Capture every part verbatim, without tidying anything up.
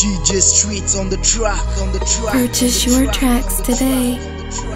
G J Streets on the track, on the track. Purchase on the your track, tracks on the today. track, on the track.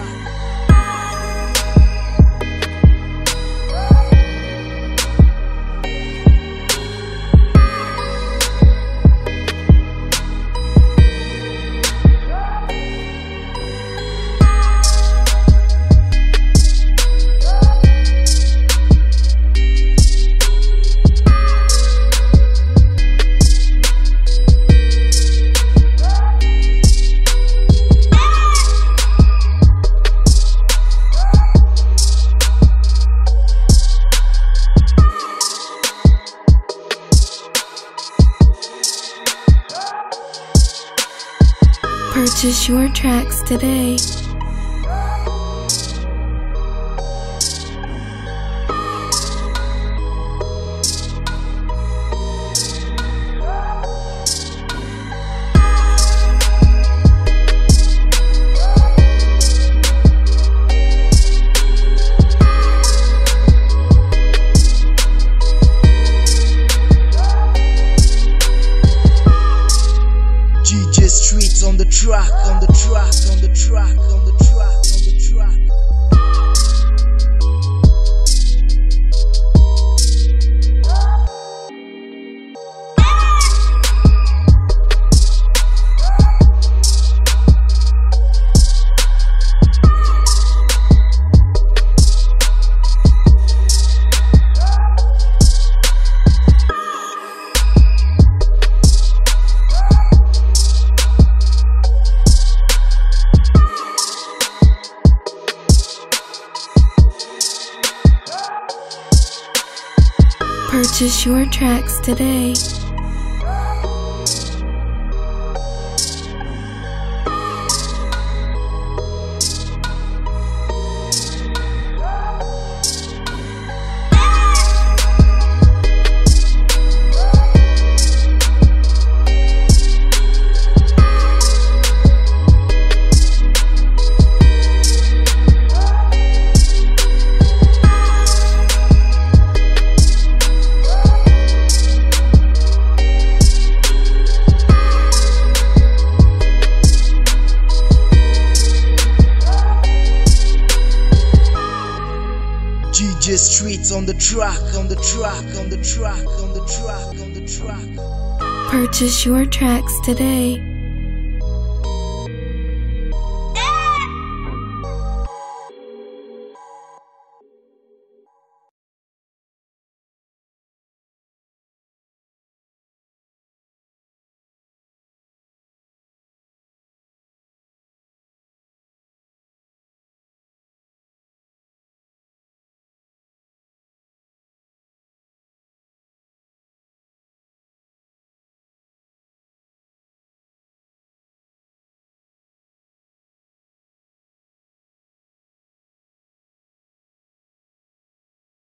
Purchase your tracks today. G J Streets on the track, on the track, on the track, on the track, on the track. Purchase your tracks today. G J Streets on the track, on the track, on the track, on the track, on the track. Purchase your tracks today.